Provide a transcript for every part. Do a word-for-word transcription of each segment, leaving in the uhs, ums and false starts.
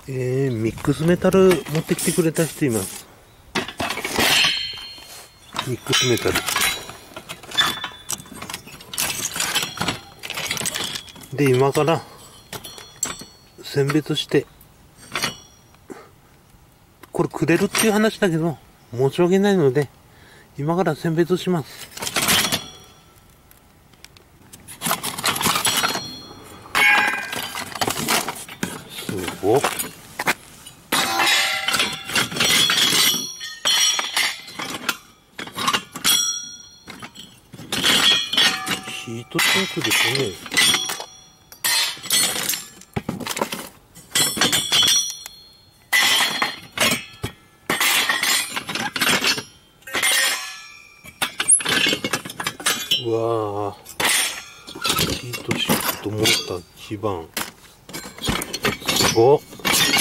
えー、ミックスメタル持ってきてくれた人います。ミックスメタル。で、今から選別して、これくれるっていう話だけど、申し訳ないので、今から選別します。すごっ。ヒートシンクですね。うわー、ヒートシンクとモーター基板。すごっ。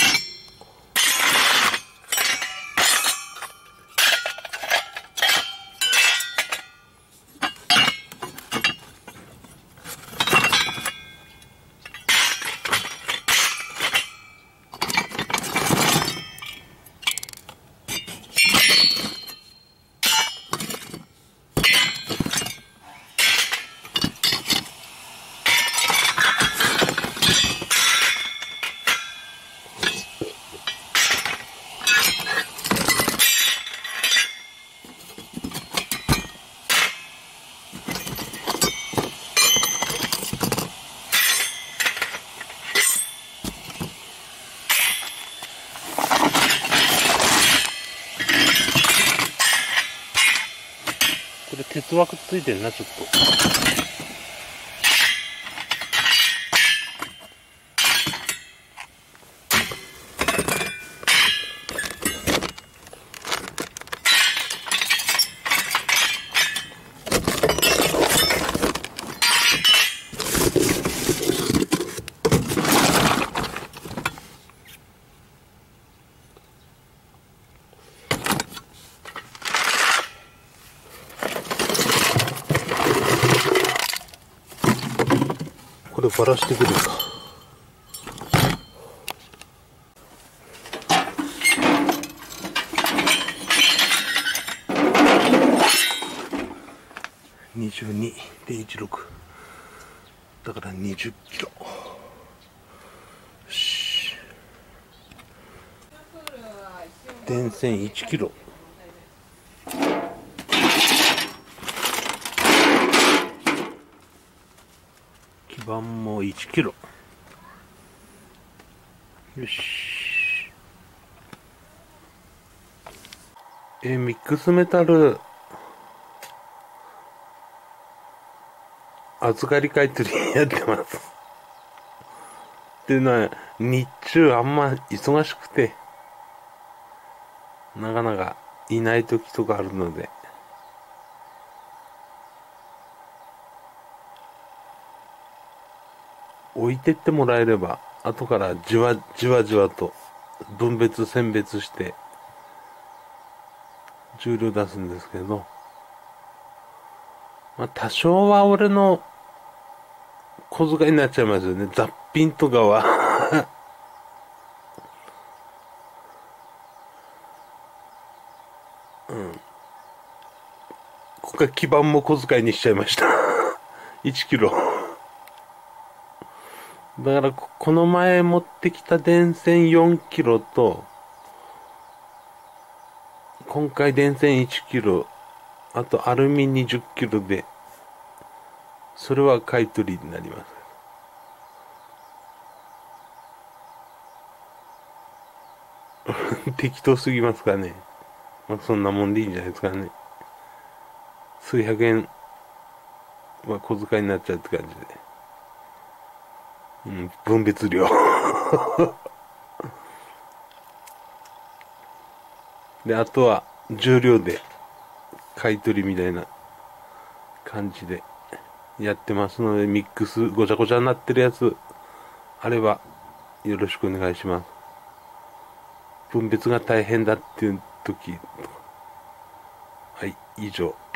これ鉄枠ついてるな、ちょっと。こればらしてくるか。にじゅうにてんいちろく だからにじゅっキロ。よし。電線いちキロ。基板もいちキロ。よし。えー、ミックスメタル預かり買い取りやってます。っていうのは、日中あんま忙しくて、なかなかいない時とかあるので、置いてってもらえれば、後からじわじわじわと分別選別して、重量出すんですけど、まあ多少は俺の小遣いになっちゃいますよね。雑品とかはうん。ここは基板も小遣いにしちゃいましたいちキロ。だからこの前持ってきた電線よんキロと、今回電線いちキロ、あとアルミにじゅっキロで、それは買い取りになります。適当すぎますかね。まあ、そんなもんでいいんじゃないですかね。数百円は小遣いになっちゃうって感じで。うん、分別量で、あとは重量で買い取りみたいな感じでやってますので、ミックスごちゃごちゃになってるやつあればよろしくお願いします。分別が大変だっていう時、はい、以上。